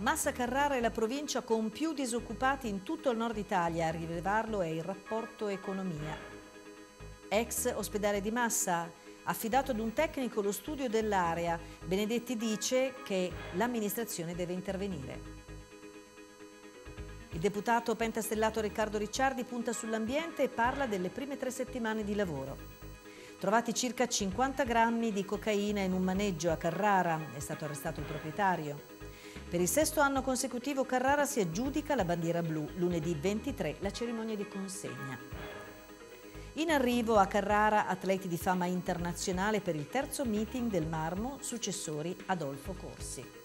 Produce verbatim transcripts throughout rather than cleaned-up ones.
Massa Carrara è la provincia con più disoccupati in tutto il nord Italia, a rilevarlo è il rapporto economia. Ex ospedale di Massa, affidato ad un tecnico lo studio dell'area, Benedetti dice che l'amministrazione deve intervenire. Il deputato pentastellato Riccardo Ricciardi punta sull'ambiente e parla delle prime tre settimane di lavoro. Trovati circa cinquanta grammi di cocaina in un maneggio a Carrara, è stato arrestato il proprietario. Per il sesto anno consecutivo Carrara si aggiudica la bandiera blu, lunedì ventitré la cerimonia di consegna. In arrivo a Carrara atleti di fama internazionale per il terzo meeting del Marmo, successori Adolfo Corsi.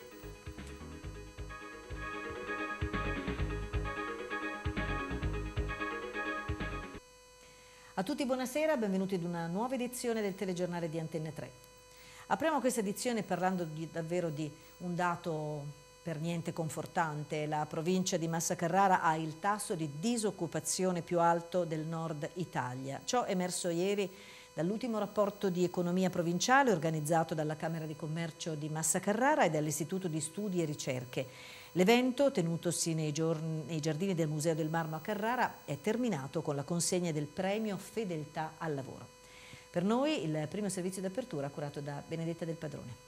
A tutti buonasera, benvenuti ad una nuova edizione del telegiornale di Antenne tre. Apriamo questa edizione parlando di, davvero di un dato per niente confortante. La provincia di Massa Carrara ha il tasso di disoccupazione più alto del nord Italia. Ciò è emerso ieri dall'ultimo rapporto di economia provinciale organizzato dalla Camera di Commercio di Massa Carrara e dall'Istituto di Studi e Ricerche. L'evento, tenutosi nei, giorni, nei giardini del Museo del Marmo a Carrara, è terminato con la consegna del premio Fedeltà al lavoro. Per noi il primo servizio d'apertura curato da Benedetta Del Padrone.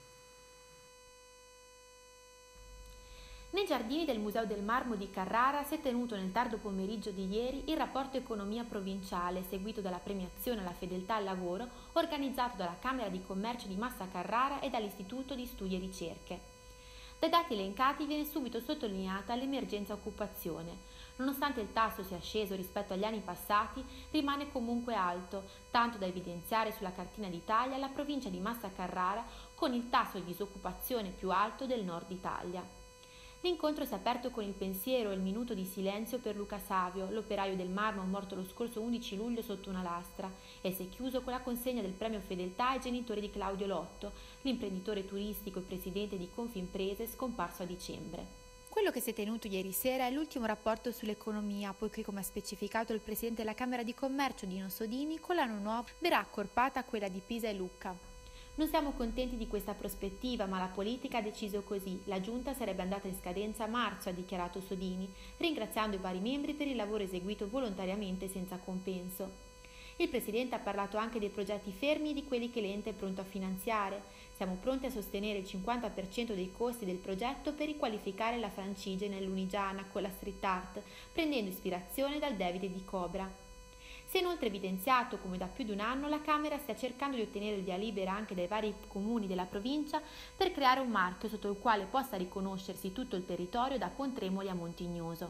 Nei giardini del Museo del Marmo di Carrara si è tenuto nel tardo pomeriggio di ieri il rapporto economia provinciale seguito dalla premiazione alla fedeltà al lavoro organizzato dalla Camera di Commercio di Massa Carrara e dall'Istituto di Studi e Ricerche. Dai dati elencati viene subito sottolineata l'emergenza occupazione. Nonostante il tasso sia sceso rispetto agli anni passati, rimane comunque alto, tanto da evidenziare sulla cartina d'Italia la provincia di Massa Carrara con il tasso di disoccupazione più alto del nord Italia. L'incontro si è aperto con il pensiero e il minuto di silenzio per Luca Savio, l'operaio del Marmo morto lo scorso undici luglio sotto una lastra, e si è chiuso con la consegna del premio Fedeltà ai genitori di Claudio Lotto, l'imprenditore turistico e presidente di Confimprese scomparso a dicembre. Quello che si è tenuto ieri sera è l'ultimo rapporto sull'economia, poiché, come ha specificato il presidente della Camera di Commercio Dino Sodini, con l'anno nuovo verrà accorpata quella di Pisa e Lucca. Non siamo contenti di questa prospettiva, ma la politica ha deciso così. La giunta sarebbe andata in scadenza a marzo, ha dichiarato Sodini, ringraziando i vari membri per il lavoro eseguito volontariamente senza compenso. Il presidente ha parlato anche dei progetti fermi e di quelli che l'ente è pronto a finanziare. Siamo pronti a sostenere il cinquanta per cento dei costi del progetto per riqualificare la Francigena nell'Unigiana con la street art, prendendo ispirazione dal Davide di Cobra. Si è inoltre evidenziato come da più di un anno la Camera stia cercando di ottenere il via libera anche dai vari comuni della provincia per creare un marchio sotto il quale possa riconoscersi tutto il territorio da Pontremoli a Montignoso.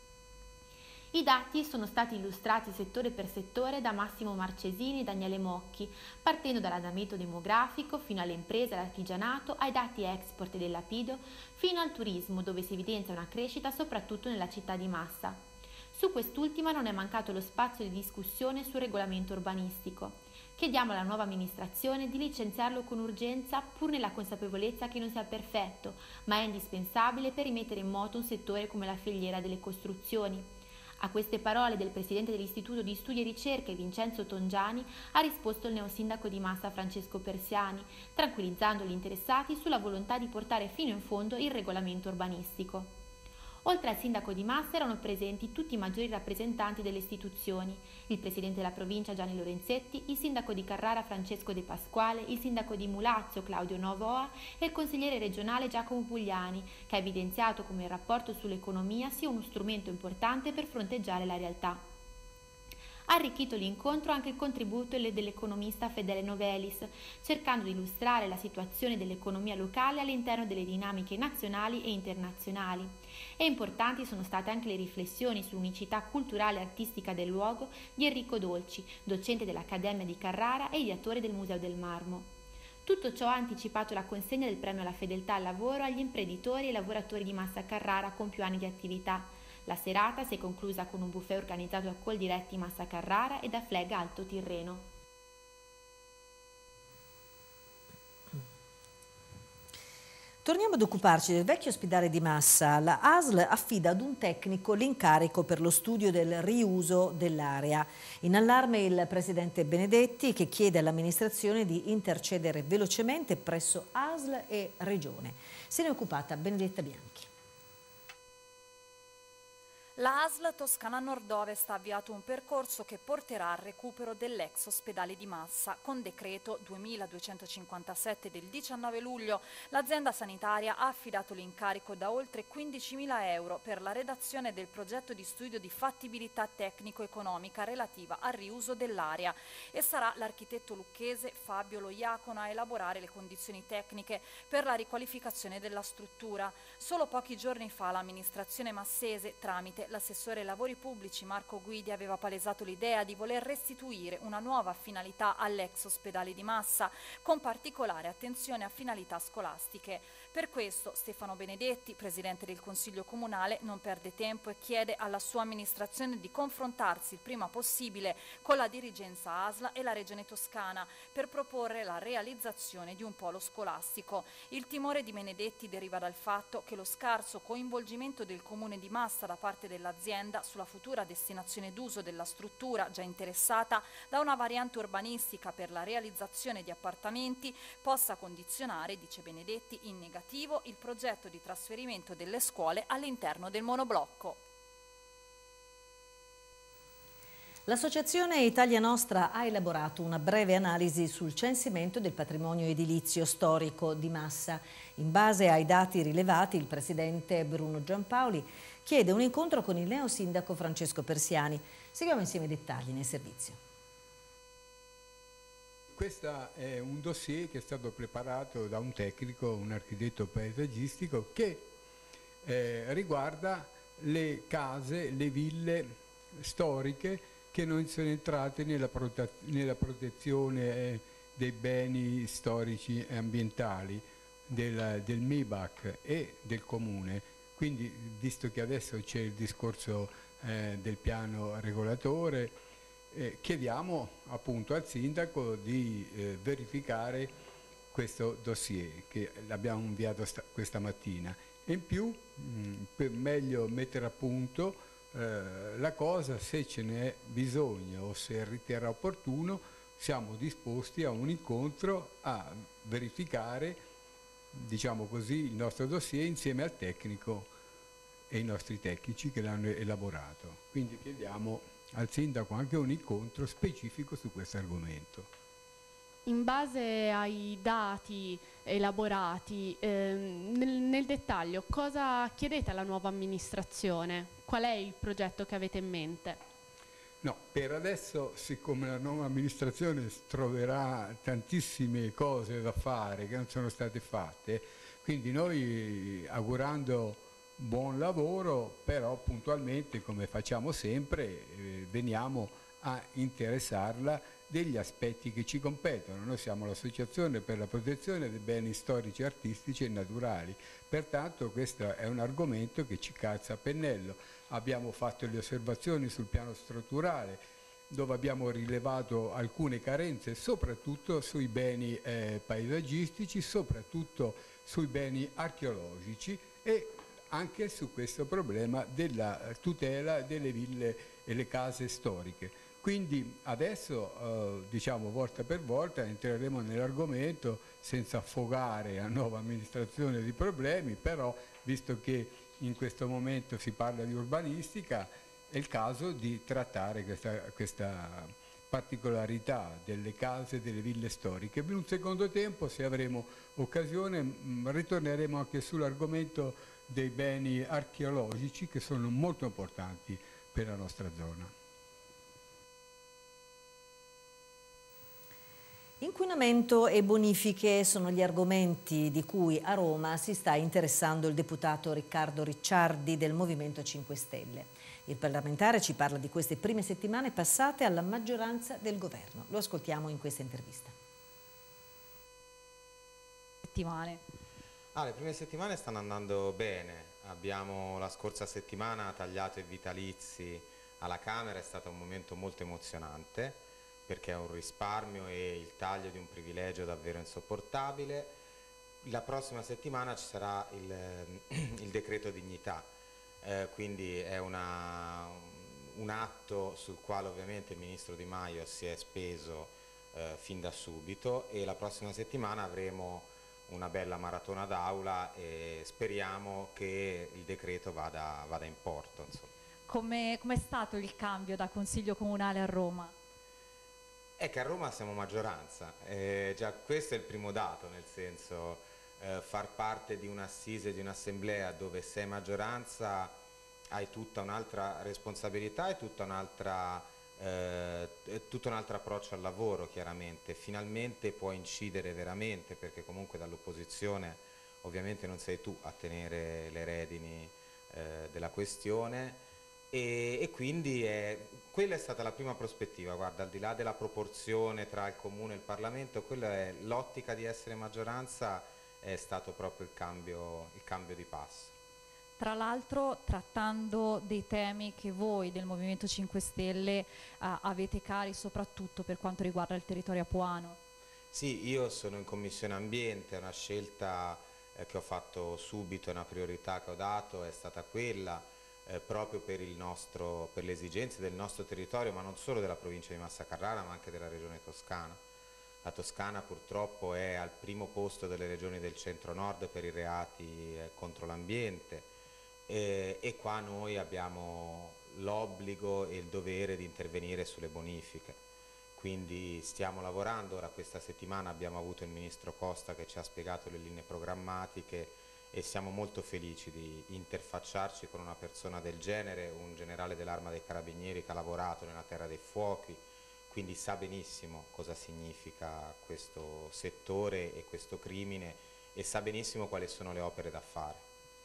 I dati sono stati illustrati settore per settore da Massimo Marcesini e Daniele Mocchi, partendo dall'andamento demografico fino alle imprese e all'artigianato, ai dati export e del Lapido, fino al turismo, dove si evidenzia una crescita soprattutto nella città di Massa. Su quest'ultima non è mancato lo spazio di discussione sul regolamento urbanistico. Chiediamo alla nuova amministrazione di licenziarlo con urgenza, pur nella consapevolezza che non sia perfetto, ma è indispensabile per rimettere in moto un settore come la filiera delle costruzioni. A queste parole del presidente dell'Istituto di Studi e Ricerche Vincenzo Tongiani ha risposto il neosindaco di Massa Francesco Persiani, tranquillizzando gli interessati sulla volontà di portare fino in fondo il regolamento urbanistico. Oltre al sindaco di Massa erano presenti tutti i maggiori rappresentanti delle istituzioni, il presidente della provincia Gianni Lorenzetti, il sindaco di Carrara Francesco De Pasquale, il sindaco di Mulazzo Claudio Novoa e il consigliere regionale Giacomo Pugliani, che ha evidenziato come il rapporto sull'economia sia uno strumento importante per fronteggiare la realtà. Ha arricchito l'incontro anche il contributo dell'economista Fedele Novelis, cercando di illustrare la situazione dell'economia locale all'interno delle dinamiche nazionali e internazionali. E importanti sono state anche le riflessioni sull'unicità culturale e artistica del luogo di Enrico Dolci, docente dell'Accademia di Carrara e ideatore del Museo del Marmo. Tutto ciò ha anticipato la consegna del premio alla fedeltà al lavoro agli imprenditori e lavoratori di Massa Carrara con più anni di attività. La serata si è conclusa con un buffet organizzato da Coldiretti Massa Carrara e da Flega Alto Tirreno. Torniamo ad occuparci del vecchio ospedale di Massa. La A S L affida ad un tecnico l'incarico per lo studio del riuso dell'area. In allarme il presidente Benedetti, che chiede all'amministrazione di intercedere velocemente presso A S L e Regione. Se ne è occupata Benedetta Bianchi. La A S L Toscana Nord-Ovest ha avviato un percorso che porterà al recupero dell'ex ospedale di Massa. Con decreto duemiladuecentocinquantasette del diciannove luglio, l'azienda sanitaria ha affidato l'incarico da oltre quindicimila euro per la redazione del progetto di studio di fattibilità tecnico-economica relativa al riuso dell'area e sarà l'architetto lucchese Fabio Loiacono a elaborare le condizioni tecniche per la riqualificazione della struttura. Solo pochi giorni fa l'amministrazione massese, tramite l'assessore ai lavori pubblici Marco Guidi, aveva palesato l'idea di voler restituire una nuova finalità all'ex ospedale di Massa, con particolare attenzione a finalità scolastiche. Per questo Stefano Benedetti, presidente del Consiglio Comunale, non perde tempo e chiede alla sua amministrazione di confrontarsi il prima possibile con la dirigenza A S L e la Regione Toscana per proporre la realizzazione di un polo scolastico. Il timore di Benedetti deriva dal fatto che lo scarso coinvolgimento del Comune di Massa da parte dell'azienda sulla futura destinazione d'uso della struttura, già interessata da una variante urbanistica per la realizzazione di appartamenti, possa condizionare, dice Benedetti, in negativo il progetto di trasferimento delle scuole all'interno del monoblocco. L'associazione Italia Nostra ha elaborato una breve analisi sul censimento del patrimonio edilizio storico di Massa. In base ai dati rilevati, il presidente Bruno Giampaoli chiede un incontro con il neosindaco Francesco Persiani. Seguiamo insieme i dettagli nel servizio. Questo è un dossier che è stato preparato da un tecnico, un architetto paesaggistico, che eh, riguarda le case, le ville storiche che non sono entrate nella, prote nella protezione eh, dei beni storici e ambientali del, del M I B A C e del Comune. Quindi, visto che adesso c'è il discorso eh, del piano regolatore, Eh, chiediamo appunto al sindaco di eh, verificare questo dossier che l'abbiamo inviato questa mattina e in più mh, per meglio mettere a punto eh, la cosa, se ce n'è bisogno o se riterrà opportuno, siamo disposti a un incontro a verificare, diciamo così, il nostro dossier insieme al tecnico e i nostri tecnici che l'hanno elaborato. Quindi chiediamo al sindaco anche un incontro specifico su questo argomento. In base ai dati elaborati, ehm, nel, nel dettaglio, cosa chiedete alla nuova amministrazione? Qual è il progetto che avete in mente? No, per adesso, siccome la nuova amministrazione troverà tantissime cose da fare che non sono state fatte, quindi noi, augurando buon lavoro, però puntualmente, come facciamo sempre, eh, veniamo a interessarla degli aspetti che ci competono. Noi siamo l'associazione per la protezione dei beni storici, artistici e naturali, pertanto questo è un argomento che ci calza a pennello. Abbiamo fatto le osservazioni sul piano strutturale, dove abbiamo rilevato alcune carenze, soprattutto sui beni eh, paesaggistici, soprattutto sui beni archeologici e anche su questo problema della tutela delle ville e le case storiche. Quindi adesso, eh, diciamo, volta per volta entreremo nell'argomento senza affogare la nuova amministrazione di problemi, però visto che in questo momento si parla di urbanistica, è il caso di trattare questa, questa particolarità delle case e delle ville storiche. In un secondo tempo, se avremo occasione, mh, ritorneremo anche sull'argomento dei beni archeologici che sono molto importanti per la nostra zona. Inquinamento e bonifiche sono gli argomenti di cui a Roma si sta interessando il deputato Riccardo Ricciardi del Movimento cinque Stelle. Il parlamentare ci parla di queste prime settimane passate alla maggioranza del governo. Lo ascoltiamo in questa intervista. Settimane. Ah, le prime settimane stanno andando bene. Abbiamo la scorsa settimana tagliato i vitalizi alla Camera, è stato un momento molto emozionante perché è un risparmio e il taglio di un privilegio davvero insopportabile. La prossima settimana ci sarà il, il decreto dignità, eh, quindi è una, un atto sul quale ovviamente il ministro Di Maio si è speso eh, fin da subito e la prossima settimana avremo una bella maratona d'aula e speriamo che il decreto vada, vada in porto, insomma. come è stato il cambio da Consiglio Comunale a Roma? È che a Roma siamo maggioranza, eh, già questo è il primo dato, nel senso eh, far parte di un'assise, di un'assemblea dove sei maggioranza, hai tutta un'altra responsabilità e tutta un'altra, eh, tutto un altro approccio al lavoro, chiaramente. Finalmente puoi incidere veramente, perché comunque dall'opposizione ovviamente non sei tu a tenere le redini eh, della questione. E, e quindi è, quella è stata la prima prospettiva, guarda, al di là della proporzione tra il Comune e il Parlamento, quella è l'ottica di essere maggioranza, è stato proprio il cambio, il cambio di passo. Tra l'altro trattando dei temi che voi del Movimento cinque Stelle eh, avete cari soprattutto per quanto riguarda il territorio apuano. Sì, io sono in Commissione Ambiente, è una scelta eh, che ho fatto subito, è una priorità che ho dato, è stata quella. Eh, proprio per, il nostro, per le esigenze del nostro territorio, ma non solo della provincia di Massa Carrara, ma anche della regione Toscana. La Toscana purtroppo è al primo posto delle regioni del centro-nord per i reati eh, contro l'ambiente eh, e qua noi abbiamo l'obbligo e il dovere di intervenire sulle bonifiche. Quindi stiamo lavorando, ora questa settimana abbiamo avuto il Ministro Costa che ci ha spiegato le linee programmatiche e siamo molto felici di interfacciarci con una persona del genere, un generale dell'Arma dei Carabinieri che ha lavorato nella Terra dei Fuochi, quindi sa benissimo cosa significa questo settore e questo crimine e sa benissimo quali sono le opere da fare.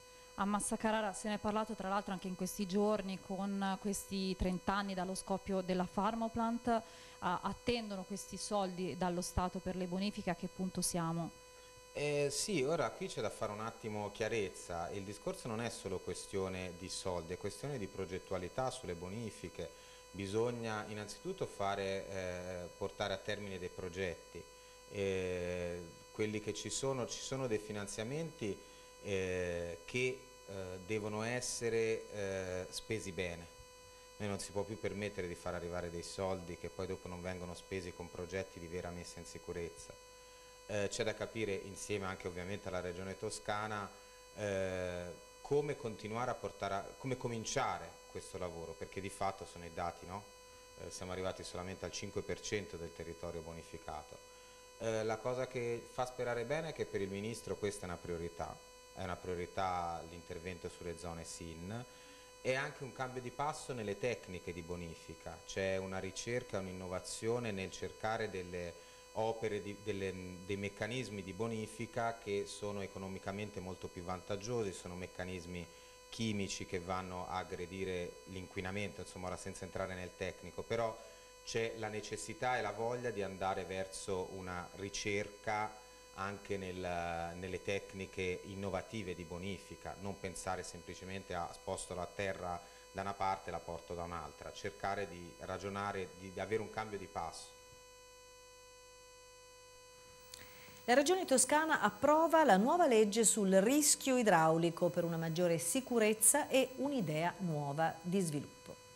A Massa Carrara se ne è parlato tra l'altro anche in questi giorni, con questi trent'anni dallo scoppio della Pharmoplant, uh, attendono questi soldi dallo Stato per le bonifiche, a che punto siamo? Eh, sì, ora qui c'è da fare un attimo chiarezza, il discorso non è solo questione di soldi, è questione di progettualità sulle bonifiche, bisogna innanzitutto fare, eh, portare a termine dei progetti, eh, quelli che ci sono, ci sono dei finanziamenti eh, che eh, devono essere eh, spesi bene, noi non si può più permettere di far arrivare dei soldi che poi dopo non vengono spesi con progetti di vera messa in sicurezza. Eh, c'è da capire insieme anche ovviamente alla Regione Toscana eh, come continuare a portare, a, come cominciare questo lavoro, perché di fatto sono i dati, no? Eh, siamo arrivati solamente al cinque per cento del territorio bonificato. Eh, la cosa che fa sperare bene è che per il Ministro questa è una priorità, è una priorità l'intervento sulle zone S I N e anche un cambio di passo nelle tecniche di bonifica, c'è una ricerca, un'innovazione nel cercare delle opere, di, delle, dei meccanismi di bonifica che sono economicamente molto più vantaggiosi, sono meccanismi chimici che vanno a aggredire l'inquinamento, insomma ora senza entrare nel tecnico, però c'è la necessità e la voglia di andare verso una ricerca anche nel, nelle tecniche innovative di bonifica, non pensare semplicemente a sposto la terra da una parte e la porto da un'altra, cercare di ragionare, di, di avere un cambio di passo. La Regione Toscana approva la nuova legge sul rischio idraulico per una maggiore sicurezza e un'idea nuova di sviluppo.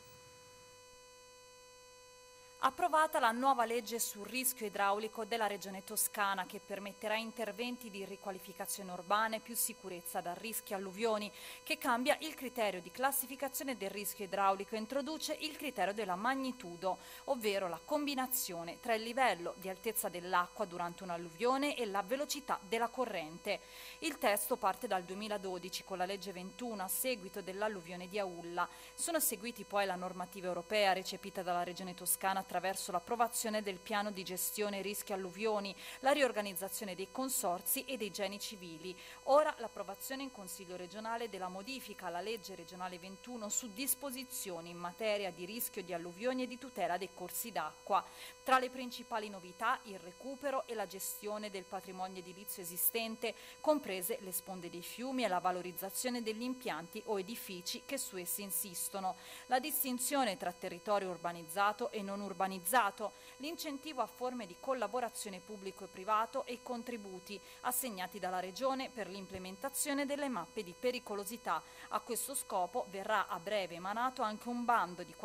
Approvata la nuova legge sul rischio idraulico della Regione Toscana che permetterà interventi di riqualificazione urbana e più sicurezza da rischi alluvioni, che cambia il criterio di classificazione del rischio idraulico e introduce il criterio della magnitudo, ovvero la combinazione tra il livello di altezza dell'acqua durante un'alluvione e la velocità della corrente. Il testo parte dal duemiladodici con la legge ventuno a seguito dell'alluvione di Aulla. Sono seguiti poi la normativa europea recepita dalla Regione Toscana attraverso l'approvazione del piano di gestione rischi alluvioni, la riorganizzazione dei consorzi e dei geni civili. Ora l'approvazione in Consiglio regionale della modifica alla legge regionale ventuno su disposizioni in materia di rischio di alluvioni e di tutela dei corsi d'acqua. Tra le principali novità il recupero e la gestione del patrimonio edilizio esistente, comprese le sponde dei fiumi e la valorizzazione degli impianti o edifici che su essi insistono, la distinzione tra territorio urbanizzato e non urbanizzato, l'incentivo a forme di collaborazione pubblico e privato e i contributi assegnati dalla Regione per l'implementazione delle mappe di pericolosità. A questo scopo verrà a breve emanato anche un bando di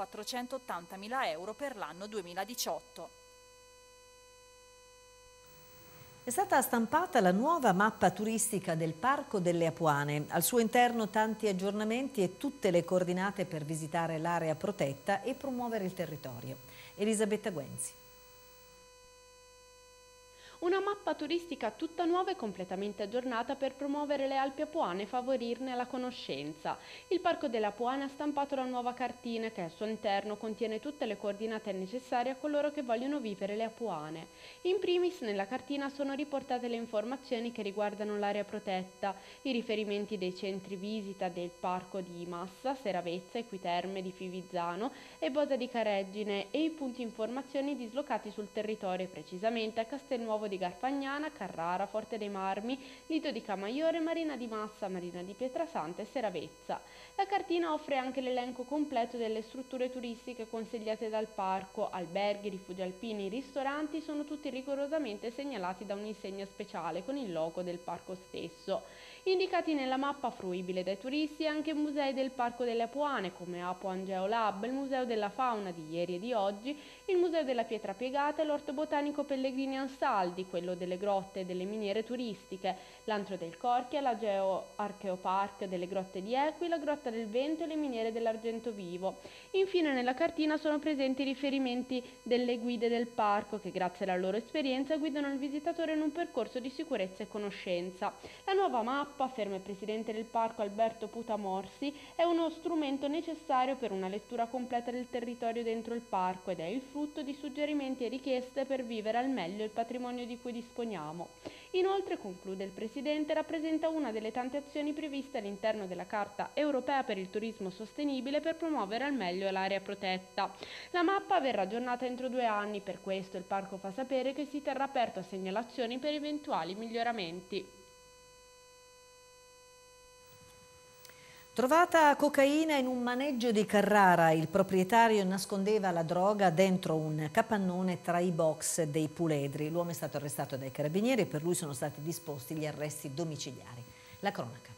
quattrocentottantamila euro per l'anno duemiladiciotto. È stata stampata la nuova mappa turistica del Parco delle Apuane. Al suo interno tanti aggiornamenti e tutte le coordinate per visitare l'area protetta e promuovere il territorio. Elisabetta Guenzi. Una mappa turistica tutta nuova e completamente aggiornata per promuovere le Alpi Apuane e favorirne la conoscenza. Il Parco delle Apuane ha stampato la nuova cartina che al suo interno contiene tutte le coordinate necessarie a coloro che vogliono vivere le Apuane. In primis nella cartina sono riportate le informazioni che riguardano l'area protetta, i riferimenti dei centri visita del Parco di Massa, Seravezza, Equiterme di Fivizzano e Bosa di Careggine e i punti informazioni dislocati sul territorio, precisamente a Castelnuovo di Garfagnana, Carrara, Forte dei Marmi, Lido di Camaiore, Marina di Massa, Marina di Pietrasanta e Seravezza. La cartina offre anche l'elenco completo delle strutture turistiche consigliate dal parco, alberghi, rifugi alpini, ristoranti sono tutti rigorosamente segnalati da un'insegna speciale con il logo del parco stesso. Indicati nella mappa fruibile dai turisti anche musei del Parco delle Apuane come Apuan Geolab, il Museo della Fauna di ieri e di oggi, il Museo della Pietra Piegata e l'Orto Botanico Pellegrini Ansaldi, quello delle grotte e delle miniere turistiche, l'Antro del Corchia, la Geo Archeopark delle Grotte di Equi, la Grotta del Vento e le miniere dell'Argento Vivo. Infine nella cartina sono presenti i riferimenti delle guide del parco che grazie alla loro esperienza guidano il visitatore in un percorso di sicurezza e conoscenza. La nuova mappa, afferma il presidente del parco Alberto Putamorsi, è uno strumento necessario per una lettura completa del territorio dentro il parco ed è il frutto di suggerimenti e richieste per vivere al meglio il patrimonio di cui disponiamo. Inoltre, conclude il presidente, rappresenta una delle tante azioni previste all'interno della Carta europea per il turismo sostenibile per promuovere al meglio l'area protetta. La mappa verrà aggiornata entro due anni, per questo il parco fa sapere che si terrà aperto a segnalazioni per eventuali miglioramenti. Trovata cocaina in un maneggio di Carrara, il proprietario nascondeva la droga dentro un capannone tra i box dei puledri. L'uomo è stato arrestato dai carabinieri e per lui sono stati disposti gli arresti domiciliari. La cronaca.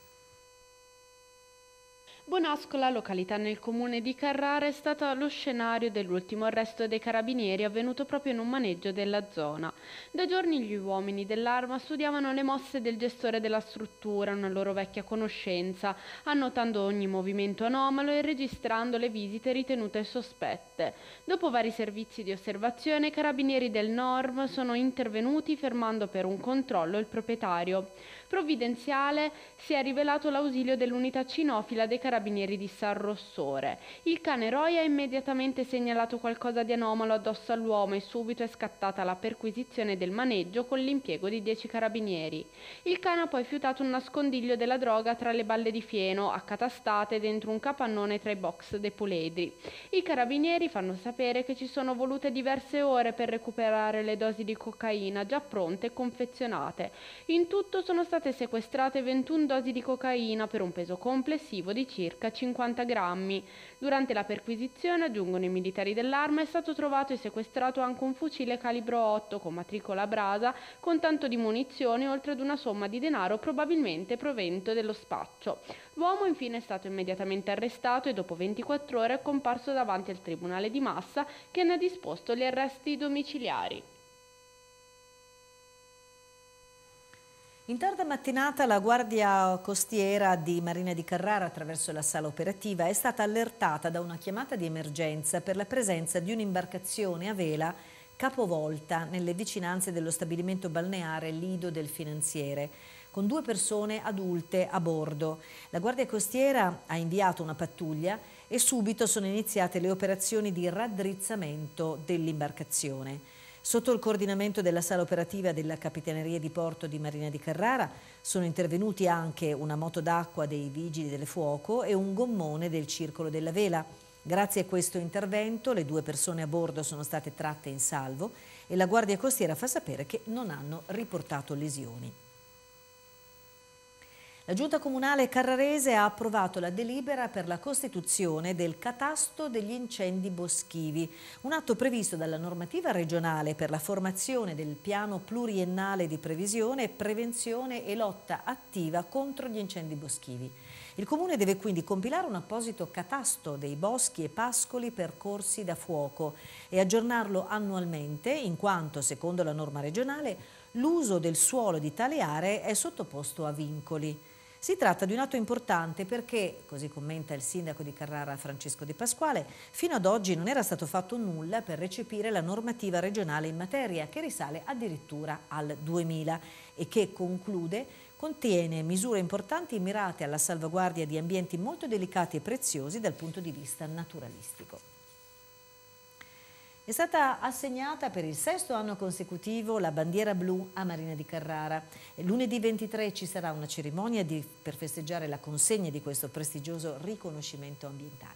Bonascola, località nel comune di Carrara, è stata lo scenario dell'ultimo arresto dei carabinieri avvenuto proprio in un maneggio della zona. Da giorni gli uomini dell'Arma studiavano le mosse del gestore della struttura, una loro vecchia conoscenza, annotando ogni movimento anomalo e registrando le visite ritenute sospette. Dopo vari servizi di osservazione, i carabinieri del Norm sono intervenuti fermando per un controllo il proprietario. Provvidenziale si è rivelato l'ausilio dell'unità cinofila dei carabinieri di San Rossore. Il cane Roy ha immediatamente segnalato qualcosa di anomalo addosso all'uomo e subito è scattata la perquisizione del maneggio con l'impiego di dieci carabinieri. Il cane ha poi fiutato un nascondiglio della droga tra le balle di fieno accatastate dentro un capannone tra i box dei puledri. I carabinieri fanno sapere che ci sono volute diverse ore per recuperare le dosi di cocaina già pronte e confezionate. In tutto sono state sequestrate ventuno dosi di cocaina per un peso complessivo di circa cinquanta grammi. Durante la perquisizione, aggiungono i militari dell'Arma, è stato trovato e sequestrato anche un fucile calibro otto con matricola a brasa con tanto di munizioni oltre ad una somma di denaro probabilmente provento dello spaccio. L'uomo infine è stato immediatamente arrestato e dopo ventiquattro ore è comparso davanti al Tribunale di Massa che ne ha disposto gli arresti domiciliari. In tarda mattinata la Guardia Costiera di Marina di Carrara, attraverso la sala operativa, è stata allertata da una chiamata di emergenza per la presenza di un'imbarcazione a vela capovolta nelle vicinanze dello stabilimento balneare Lido del Finanziere, con due persone adulte a bordo. La Guardia Costiera ha inviato una pattuglia e subito sono iniziate le operazioni di raddrizzamento dell'imbarcazione. Sotto il coordinamento della sala operativa della Capitaneria di Porto di Marina di Carrara sono intervenuti anche una moto d'acqua dei Vigili del Fuoco e un gommone del Circolo della Vela. Grazie a questo intervento le due persone a bordo sono state tratte in salvo e la Guardia Costiera fa sapere che non hanno riportato lesioni. La Giunta Comunale Carrarese ha approvato la delibera per la costituzione del catasto degli incendi boschivi, un atto previsto dalla normativa regionale per la formazione del piano pluriennale di previsione, prevenzione e lotta attiva contro gli incendi boschivi. Il Comune deve quindi compilare un apposito catasto dei boschi e pascoli percorsi da fuoco e aggiornarlo annualmente, in quanto, secondo la norma regionale, l'uso del suolo di tali aree è sottoposto a vincoli. Si tratta di un atto importante perché, così commenta il sindaco di Carrara Francesco De Pasquale, fino ad oggi non era stato fatto nulla per recepire la normativa regionale in materia, che risale addirittura al duemila e che, conclude, contiene misure importanti mirate alla salvaguardia di ambienti molto delicati e preziosi dal punto di vista naturalistico. È stata assegnata per il sesto anno consecutivo la bandiera blu a Marina di Carrara. Lunedì ventitré ci sarà una cerimonia di, per festeggiare la consegna di questo prestigioso riconoscimento ambientale.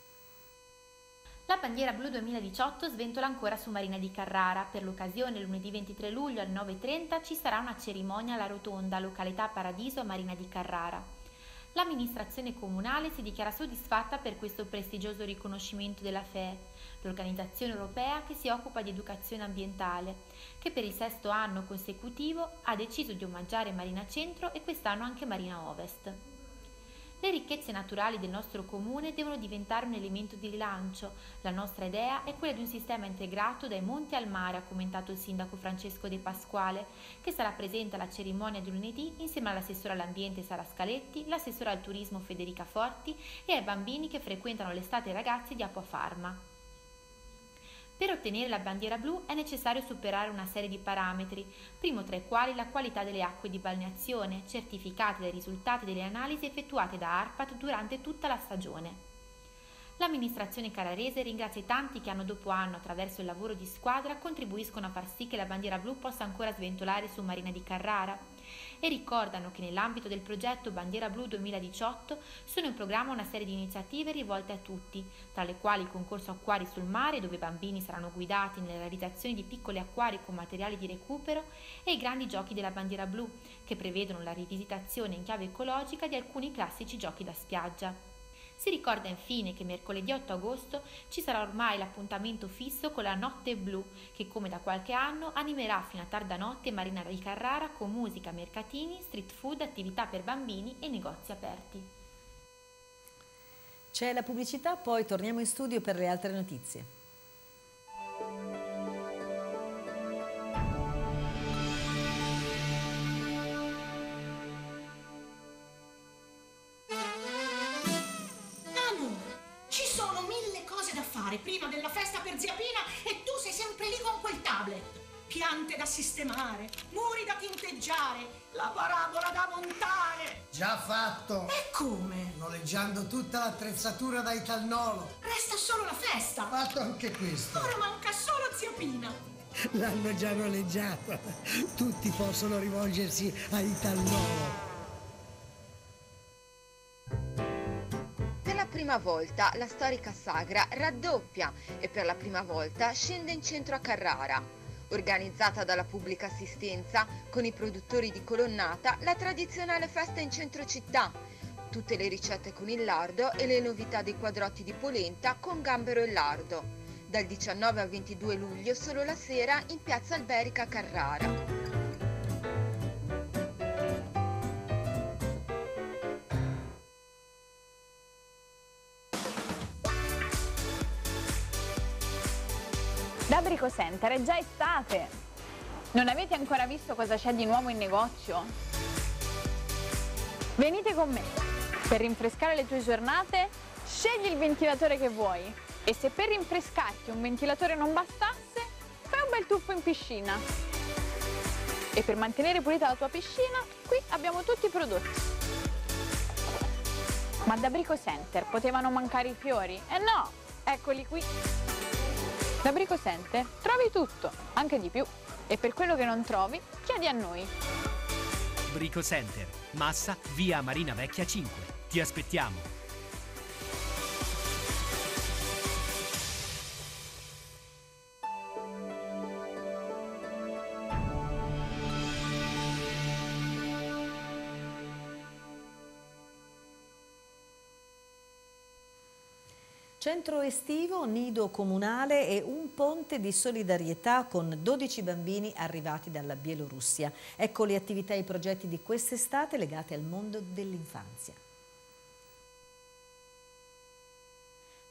La bandiera blu duemiladiciotto sventola ancora su Marina di Carrara. Per l'occasione, lunedì ventitré luglio alle nove e trenta ci sarà una cerimonia alla Rotonda, località Paradiso a Marina di Carrara. L'amministrazione comunale si dichiara soddisfatta per questo prestigioso riconoscimento della F E E, l'organizzazione europea che si occupa di educazione ambientale, che per il sesto anno consecutivo ha deciso di omaggiare Marina Centro e quest'anno anche Marina Ovest. Le ricchezze naturali del nostro comune devono diventare un elemento di rilancio. La nostra idea è quella di un sistema integrato dai monti al mare, ha commentato il sindaco Francesco De Pasquale, che sarà presente alla cerimonia di lunedì insieme all'assessora all'ambiente Sara Scaletti, l'assessora al turismo Federica Forti e ai bambini che frequentano l'estate ragazzi di Acqua Farma. Per ottenere la bandiera blu è necessario superare una serie di parametri, primo tra i quali la qualità delle acque di balneazione, certificate dai risultati delle analisi effettuate da ARPAT durante tutta la stagione. L'amministrazione carrarese ringrazia i tanti che anno dopo anno, attraverso il lavoro di squadra, contribuiscono a far sì che la bandiera blu possa ancora sventolare su Marina di Carrara e ricordano che nell'ambito del progetto Bandiera Blu duemiladiciotto sono in programma una serie di iniziative rivolte a tutti, tra le quali il concorso Acquari sul mare, dove i bambini saranno guidati nella realizzazione di piccoli acquari con materiali di recupero, e i grandi giochi della bandiera blu, che prevedono la rivisitazione in chiave ecologica di alcuni classici giochi da spiaggia. Si ricorda infine che mercoledì otto agosto ci sarà ormai l'appuntamento fisso con la Notte Blu, che come da qualche anno animerà fino a tarda notte Marina di Carrara con musica, mercatini, street food, attività per bambini e negozi aperti. C'è la pubblicità, poi torniamo in studio per le altre notizie. Prima della festa per zia Pina e tu sei sempre lì con quel tablet. Piante da sistemare, muri da tinteggiare, la parabola da montare. Già fatto. E come? Noleggiando tutta l'attrezzatura da Italnolo. Resta solo la festa. Fatto anche questo. Ora manca solo zia Pina. L'hanno già noleggiata. Tutti possono rivolgersi a Italnolo. Per la prima volta la storica sagra raddoppia e per la prima volta scende in centro a Carrara. Organizzata dalla pubblica assistenza con i produttori di colonnata, la tradizionale festa in centro città. Tutte le ricette con il lardo e le novità dei quadrotti di polenta con gambero e lardo. Dal diciannove al ventidue luglio solo la sera in piazza Alberica a Carrara. Da Brico Center è già estate! Non avete ancora visto cosa c'è di nuovo in negozio? Venite con me! Per rinfrescare le tue giornate, scegli il ventilatore che vuoi. E se per rinfrescarti un ventilatore non bastasse, fai un bel tuffo in piscina. E per mantenere pulita la tua piscina, qui abbiamo tutti i prodotti. Ma da Brico Center potevano mancare i fiori? Eh no! Eccoli qui! Da Brico Center trovi tutto, anche di più. E per quello che non trovi, chiedi a noi. Brico Center, Massa, via Marina Vecchia cinque. Ti aspettiamo. Centro estivo, nido comunale e un ponte di solidarietà con dodici bambini arrivati dalla Bielorussia. Ecco le attività e i progetti di quest'estate legate al mondo dell'infanzia.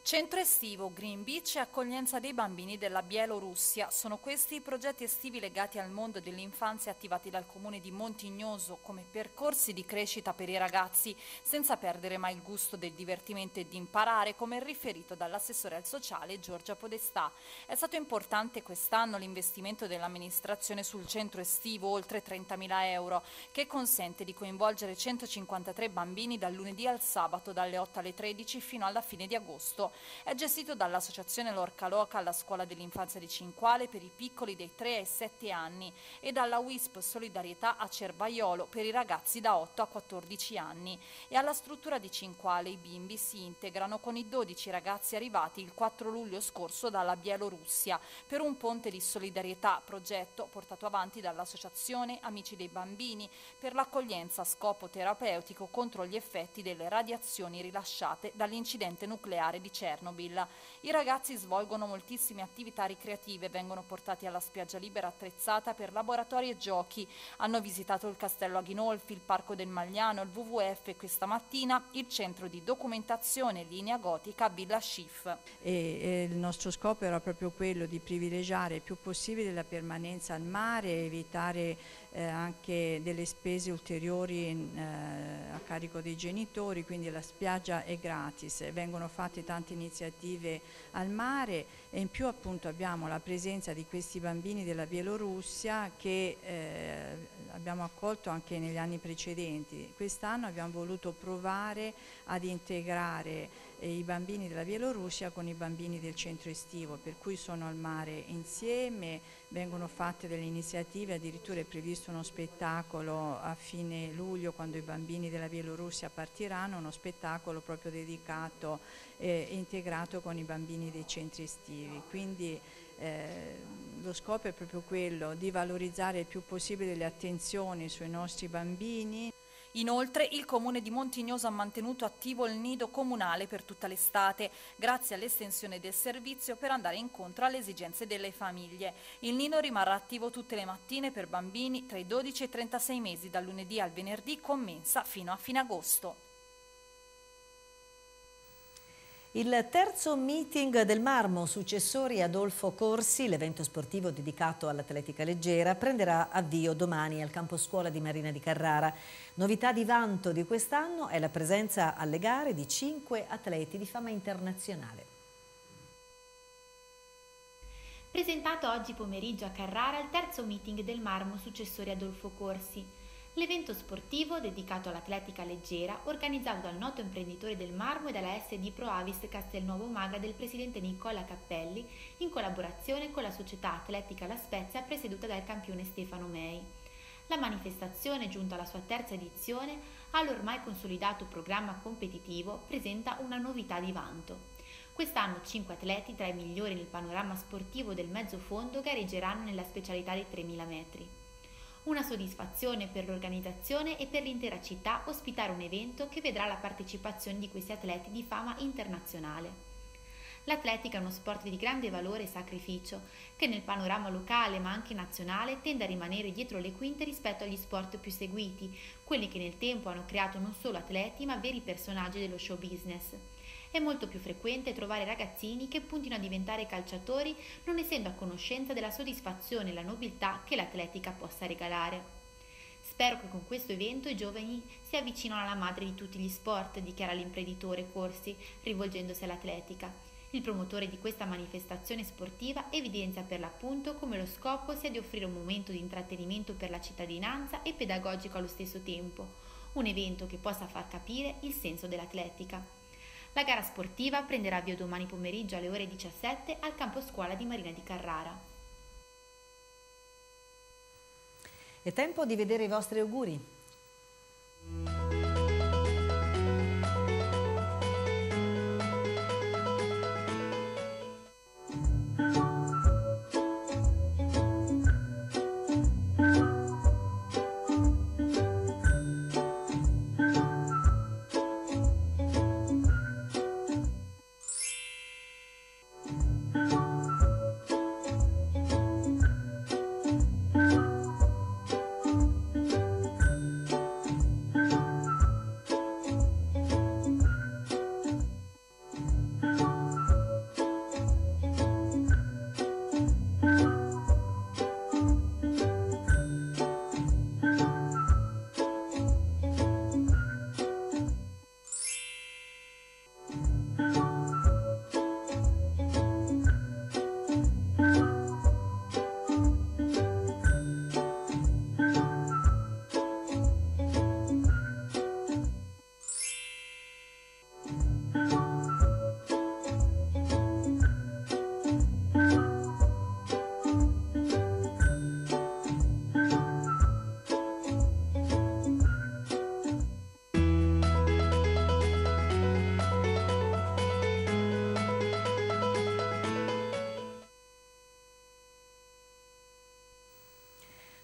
Centro estivo, Green Beach e accoglienza dei bambini della Bielorussia. Sono questi i progetti estivi legati al mondo dell'infanzia attivati dal comune di Montignoso come percorsi di crescita per i ragazzi, senza perdere mai il gusto del divertimento e di imparare, come riferito dall'assessore al sociale Giorgia Podestà. È stato importante quest'anno l'investimento dell'amministrazione sul centro estivo, oltre trentamila euro, che consente di coinvolgere centocinquantatré bambini dal lunedì al sabato dalle otto alle tredici fino alla fine di agosto. È gestito dall'associazione Lorca Loca alla scuola dell'infanzia di Cinquale per i piccoli dai tre ai sette anni e dalla W I S P Solidarietà a Cervaiolo per i ragazzi da otto a quattordici anni. E alla struttura di Cinquale i bimbi si integrano con i dodici ragazzi arrivati il quattro luglio scorso dalla Bielorussia per un ponte di solidarietà, progetto portato avanti dall'associazione Amici dei Bambini per l'accoglienza a scopo terapeutico contro gli effetti delle radiazioni rilasciate dall'incidente nucleare di Chernobyl. I ragazzi svolgono moltissime attività ricreative, vengono portati alla spiaggia libera attrezzata per laboratori e giochi, hanno visitato il castello Aghinolfi, il parco del Magliano, il W W F e questa mattina il centro di documentazione linea gotica Villa Schiff. E, e il nostro scopo era proprio quello di privilegiare il più possibile la permanenza al mare e evitare eh, anche delle spese ulteriori eh, a carico dei genitori, quindi la spiaggia è gratis, vengono fatte tante iniziative al mare e in più appunto abbiamo la presenza di questi bambini della Bielorussia che eh, abbiamo accolto anche negli anni precedenti. Quest'anno abbiamo voluto provare ad integrare eh, i bambini della Bielorussia con i bambini del centro estivo, per cui sono al mare insieme, vengono fatte delle iniziative, addirittura è previsto uno spettacolo a fine luglio quando i bambini della Bielorussia partiranno, uno spettacolo proprio dedicato e eh, integrato con i bambini dei centri estivi. Quindi eh, lo scopo è proprio quello di valorizzare il più possibile le attenzioni sui nostri bambini. Inoltre il comune di Montignoso ha mantenuto attivo il nido comunale per tutta l'estate, grazie all'estensione del servizio per andare incontro alle esigenze delle famiglie. Il nido rimarrà attivo tutte le mattine per bambini tra i dodici e i trentasei mesi, dal lunedì al venerdì, con mensa fino a fine agosto. Il terzo meeting del Marmo Successori Adolfo Corsi, l'evento sportivo dedicato all'atletica leggera, prenderà avvio domani al campo scuola di Marina di Carrara. Novità di vanto di quest'anno è la presenza alle gare di cinque atleti di fama internazionale. Presentato oggi pomeriggio a Carrara il terzo meeting del Marmo Successori Adolfo Corsi. L'evento sportivo dedicato all'atletica leggera, organizzato dal noto imprenditore del marmo e dalla S D Pro Avis Castelnuovo Maga del presidente Nicola Cappelli, in collaborazione con la società atletica La Spezia presieduta dal campione Stefano Mei. La manifestazione, giunta alla sua terza edizione, all'ormai consolidato programma competitivo, presenta una novità di vanto. Quest'anno cinque atleti tra i migliori nel panorama sportivo del mezzo fondo gareggeranno nella specialità dei tremila metri. Una soddisfazione per l'organizzazione e per l'intera città ospitare un evento che vedrà la partecipazione di questi atleti di fama internazionale. L'atletica è uno sport di grande valore e sacrificio, che nel panorama locale ma anche nazionale tende a rimanere dietro le quinte rispetto agli sport più seguiti, quelli che nel tempo hanno creato non solo atleti ma veri personaggi dello show business. È molto più frequente trovare ragazzini che puntino a diventare calciatori non essendo a conoscenza della soddisfazione e la nobiltà che l'atletica possa regalare. Spero che con questo evento i giovani si avvicinino alla madre di tutti gli sport, dichiara l'imprenditore Corsi, rivolgendosi all'atletica. Il promotore di questa manifestazione sportiva evidenzia per l'appunto come lo scopo sia di offrire un momento di intrattenimento per la cittadinanza e pedagogico allo stesso tempo, un evento che possa far capire il senso dell'atletica. La gara sportiva prenderà avvio domani pomeriggio alle ore diciassette al campo scuola di Marina di Carrara. È tempo di vedere i vostri auguri.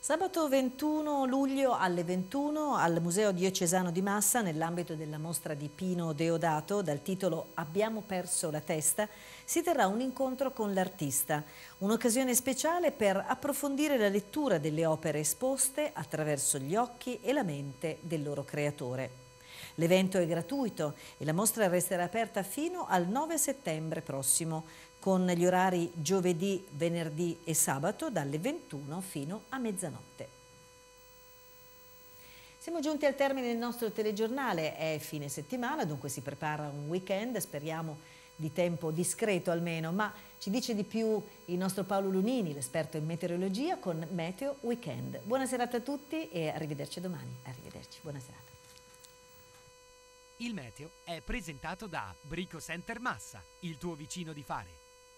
Sabato ventuno luglio alle ventuno al Museo Diocesano di Massa, nell'ambito della mostra di Pino Deodato dal titolo Abbiamo perso la testa, si terrà un incontro con l'artista, un'occasione speciale per approfondire la lettura delle opere esposte attraverso gli occhi e la mente del loro creatore. L'evento è gratuito e la mostra resterà aperta fino al nove settembre prossimo, con gli orari giovedì, venerdì e sabato dalle ventuno fino a mezzanotte. Siamo giunti al termine del nostro telegiornale, è fine settimana, dunque si prepara un weekend, speriamo di tempo discreto almeno, ma ci dice di più il nostro Paolo Lunini, l'esperto in meteorologia, con Meteo Weekend. Buona serata a tutti e arrivederci domani. Arrivederci, buona serata. Il meteo è presentato da Brico Center Massa, il tuo vicino di fare.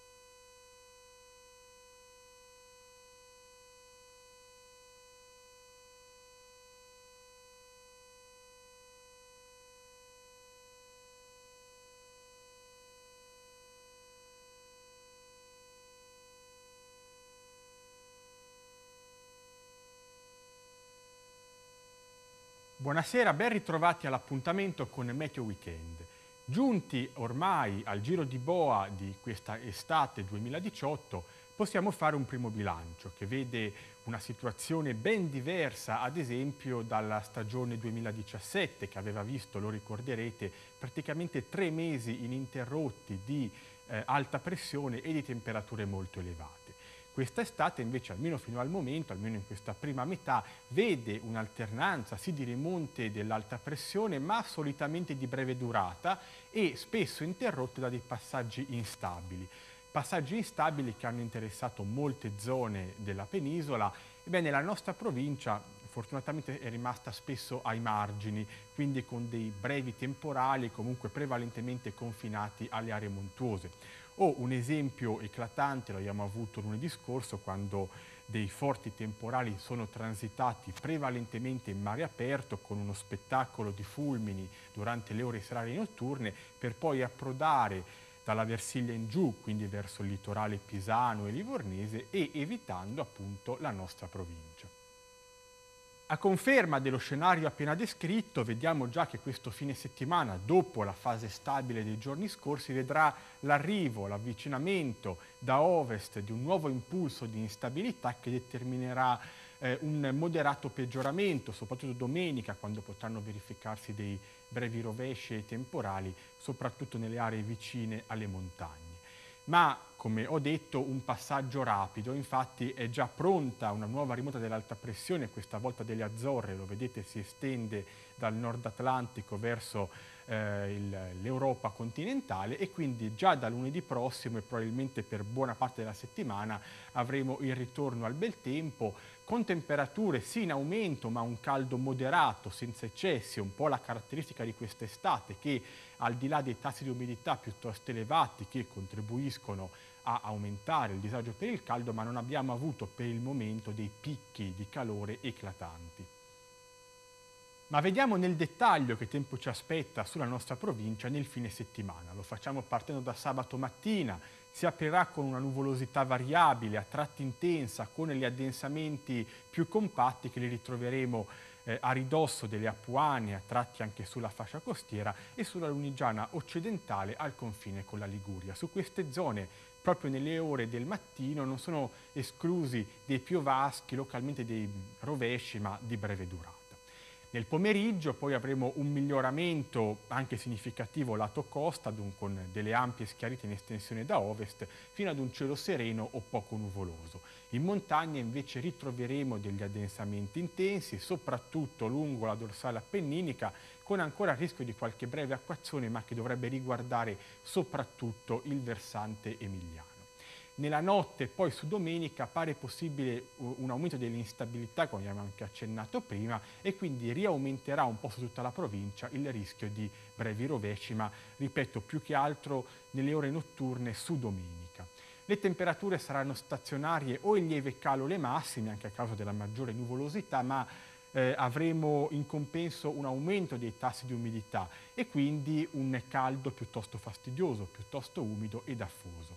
Buonasera, ben ritrovati all'appuntamento con Meteo Weekend. Giunti ormai al giro di boa di questa estate duemiladiciotto, possiamo fare un primo bilancio che vede una situazione ben diversa, ad esempio, dalla stagione duemiladiciassette, che aveva visto, lo ricorderete, praticamente tre mesi ininterrotti di eh, alta pressione e di temperature molto elevate. Quest'estate invece, almeno fino al momento, almeno in questa prima metà, vede un'alternanza sì di rimonte dell'alta pressione, ma solitamente di breve durata e spesso interrotte da dei passaggi instabili. Passaggi instabili che hanno interessato molte zone della penisola. Ebbene, la nostra provincia fortunatamente è rimasta spesso ai margini, quindi con dei brevi temporali comunque prevalentemente confinati alle aree montuose. O un esempio eclatante lo abbiamo avuto lunedì scorso, quando dei forti temporali sono transitati prevalentemente in mare aperto con uno spettacolo di fulmini durante le ore serali notturne, per poi approdare dalla Versilia in giù, quindi verso il litorale pisano e livornese, e evitando appunto la nostra provincia. A conferma dello scenario appena descritto, vediamo già che questo fine settimana, dopo la fase stabile dei giorni scorsi, vedrà l'arrivo, l'avvicinamento da ovest di un nuovo impulso di instabilità che determinerà eh, un moderato peggioramento, soprattutto domenica, quando potranno verificarsi dei brevi rovesci e temporali, soprattutto nelle aree vicine alle montagne. Ma, come ho detto, un passaggio rapido, infatti è già pronta una nuova rimonta dell'alta pressione, questa volta delle Azzorre, lo vedete, si estende dal nord Atlantico verso eh, l'Europa continentale, e quindi già da lunedì prossimo e probabilmente per buona parte della settimana avremo il ritorno al bel tempo, con temperature sì in aumento ma un caldo moderato, senza eccessi, un po' la caratteristica di quest'estate, che al di là dei tassi di umidità piuttosto elevati che contribuiscono a aumentare il disagio per il caldo, ma non abbiamo avuto per il momento dei picchi di calore eclatanti. Ma vediamo nel dettaglio che tempo ci aspetta sulla nostra provincia nel fine settimana. Lo facciamo partendo da sabato mattina. Si aprirà con una nuvolosità variabile, a tratti intensa, con gli addensamenti più compatti che li ritroveremo eh, a ridosso delle Apuane, a tratti anche sulla fascia costiera e sulla Lunigiana occidentale al confine con la Liguria. Su queste zone, proprio nelle ore del mattino, non sono esclusi dei piovaschi, localmente dei rovesci, ma di breve durata. Nel pomeriggio poi avremo un miglioramento anche significativo lato costa, con delle ampie schiarite in estensione da ovest, fino ad un cielo sereno o poco nuvoloso. In montagna invece ritroveremo degli addensamenti intensi, soprattutto lungo la dorsale appenninica, con ancora il rischio di qualche breve acquazzone, ma che dovrebbe riguardare soprattutto il versante emiliano. Nella notte, poi su domenica, pare possibile un aumento dell'instabilità, come abbiamo anche accennato prima, e quindi riaumenterà un po' su tutta la provincia il rischio di brevi rovesci, ma ripeto, più che altro nelle ore notturne su domenica. Le temperature saranno stazionarie o in lieve calo le massime, anche a causa della maggiore nuvolosità, ma eh, avremo in compenso un aumento dei tassi di umidità e quindi un caldo piuttosto fastidioso, piuttosto umido ed affoso.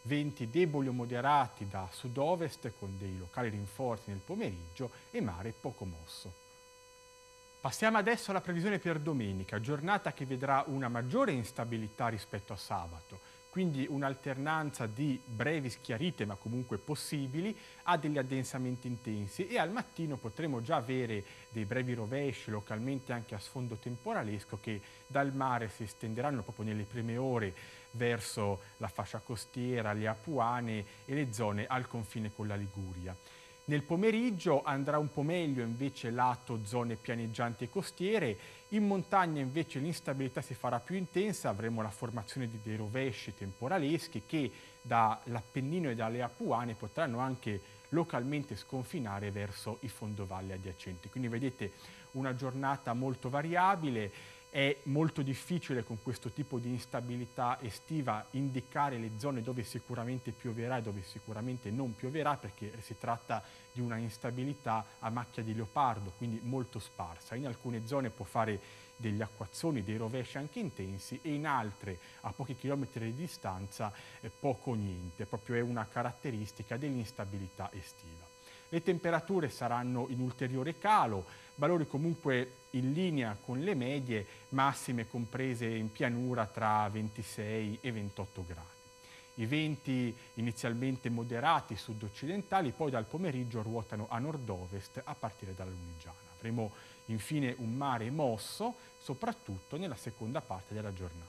venti deboli o moderati da sud-ovest con dei locali rinforzi nel pomeriggio e mare poco mosso. Passiamo adesso alla previsione per domenica, giornata che vedrà una maggiore instabilità rispetto a sabato, quindi un'alternanza di brevi schiarite, ma comunque possibili, a degli addensamenti intensi, e al mattino potremo già avere dei brevi rovesci, localmente anche a sfondo temporalesco, che dal mare si estenderanno proprio nelle prime ore verso la fascia costiera, le Apuane e le zone al confine con la Liguria. Nel pomeriggio andrà un po' meglio invece lato zone pianeggianti e costiere, in montagna invece l'instabilità si farà più intensa, avremo la formazione di dei rovesci temporaleschi che dall'Appennino e dalle Apuane potranno anche localmente sconfinare verso i fondovalli adiacenti. Quindi vedete una giornata molto variabile. È molto difficile con questo tipo di instabilità estiva indicare le zone dove sicuramente pioverà e dove sicuramente non pioverà, perché si tratta di una instabilità a macchia di leopardo, quindi molto sparsa. In alcune zone può fare degli acquazzoni, dei rovesci anche intensi, e in altre, a pochi chilometri di distanza, eh, poco o niente. Proprio è una caratteristica dell'instabilità estiva. Le temperature saranno in ulteriore calo, valori comunque in linea con le medie, massime comprese in pianura tra ventisei e ventotto gradi. I venti inizialmente moderati sud-occidentali, poi dal pomeriggio ruotano a nord-ovest a partire dalla Lunigiana. Avremo infine un mare mosso, soprattutto nella seconda parte della giornata.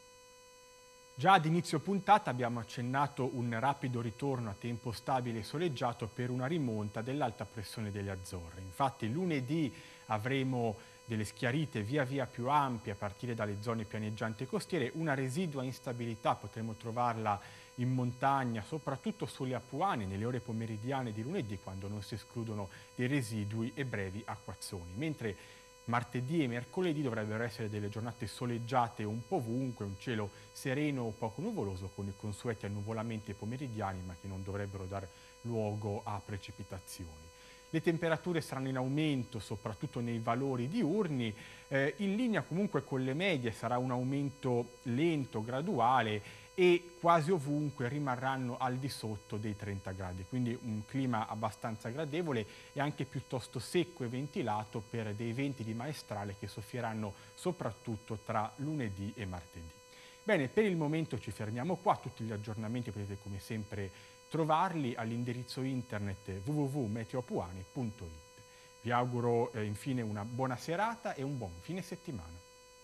Già ad inizio puntata abbiamo accennato un rapido ritorno a tempo stabile e soleggiato per una rimonta dell'alta pressione delle Azzorre. Infatti lunedì avremo delle schiarite via via più ampie a partire dalle zone pianeggianti e costiere, una residua instabilità potremo trovarla in montagna, soprattutto sulle Apuane nelle ore pomeridiane di lunedì, quando non si escludono dei residui e brevi acquazzoni, mentre martedì e mercoledì dovrebbero essere delle giornate soleggiate un po' ovunque, un cielo sereno o poco nuvoloso con i consueti annuvolamenti pomeridiani, ma che non dovrebbero dar luogo a precipitazioni. Le temperature saranno in aumento soprattutto nei valori diurni, eh, in linea comunque con le medie sarà un aumento lento, graduale, e quasi ovunque rimarranno al di sotto dei trenta gradi, quindi un clima abbastanza gradevole e anche piuttosto secco e ventilato per dei venti di maestrale che soffieranno soprattutto tra lunedì e martedì. Bene, per il momento ci fermiamo qua, tutti gli aggiornamenti potete come sempre trovarli all'indirizzo internet w w w punto meteoapuane punto it. Vi auguro eh, infine una buona serata e un buon fine settimana.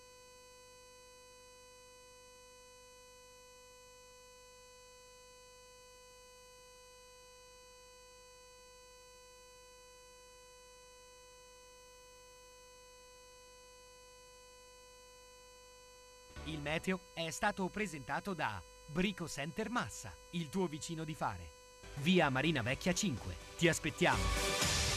Il meteo è stato presentato da Brico Center Massa, il tuo vicino di fare. Via Marina Vecchia cinque. Ti aspettiamo!